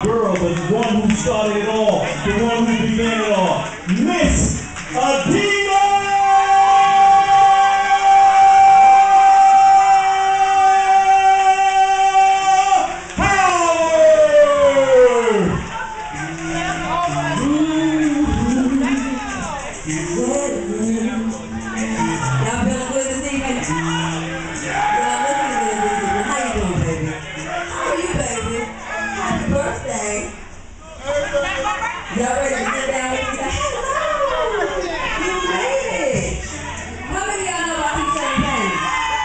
Girl, the one who started it all, the one who began it all, Miss Adina Howard! Y'all feeling good this evening? Y'all looking good this evening. How you doing, baby? How are you, baby? Happy birthday. Y'all ready to sit down with me? Say, hello! You made it! How many of y'all know about these champagne?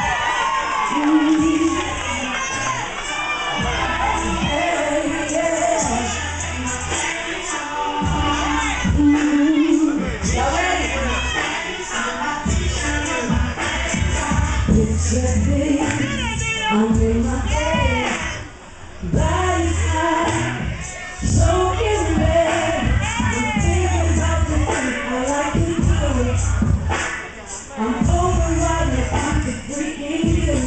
Hey, yeah. Y'all ready? Picture me, I'm in my bed, body's hot, soaking wet. I'm thinking about the things I like to do. I'm overriding, I could freaking do.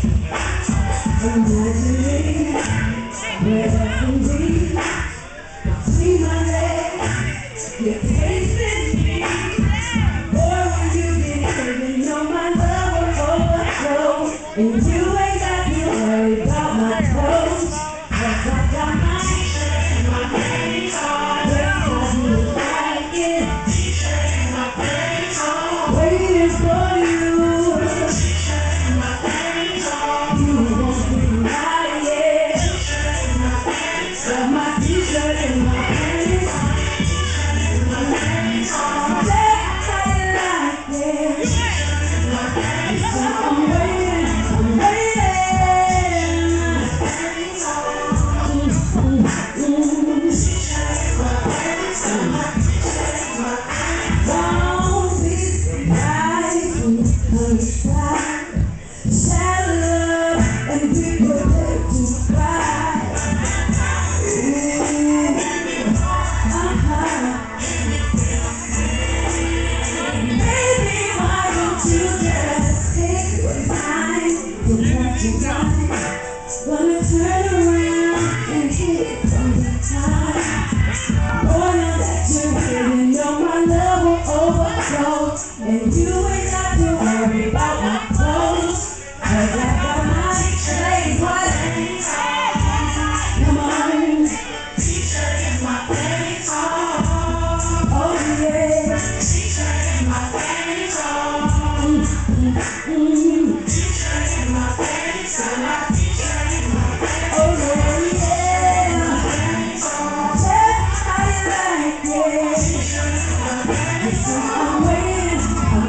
Imagining where I can be, between my legs, you're tasting me. Boy, when you get here, you know my love will overflow. And you ain't got to worry about my clothes, 'cause I got my t-shirt and my panties on. Yes, I do like it. T-shirt and my panties on. Waiting for you. T-shirt and my panties on. You won't be lying. T-shirt and my panties on. Got my t-shirt and my panties on. T-shirt and my panties on. That's how you like it. T-shirt and my panties on. I'm waiting, I'm waiting. Panties on. T-shirt and my panties on. T-shirt and my panties on. Won't be surprised when you come inside. Shadow love and be prepared to cry. Ooh, baby, why don't you just take your time? You want your time. Gonna turn around and hit it from the top. Boy, now that you're here, you know my love will overflow. And you ain't got to worry about my clothes, 'cause I got my ladies, what? Come on. T-shirt and my panties on. Oh yeah. T-shirt and my panties on. T-shirt and my panties on. T-shirt and my panties on. Oh yeah. That's how you like it. T-shirt and my panties on. I'm waiting, I'm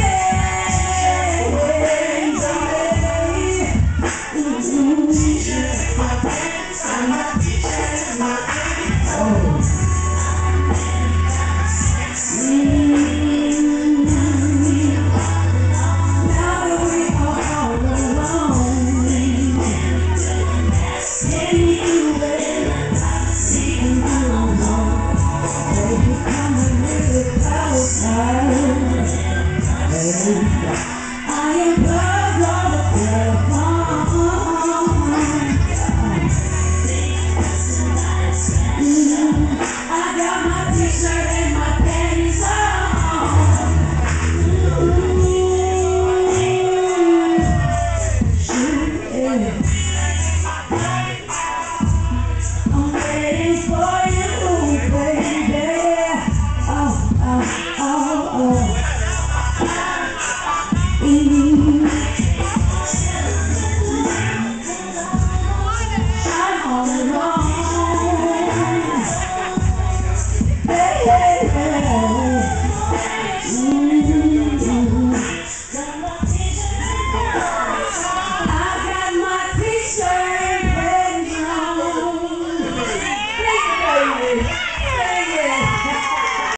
waiting, T-shirt and my panties on. T-shirt and my panties on. Now that we are all alone, sitting there, seeing you alone. Baby, come and live it outside. I am plugged on the telephone. I got my t-shirt and my panties on. I'm waiting for you, baby. Oh, oh, oh, oh.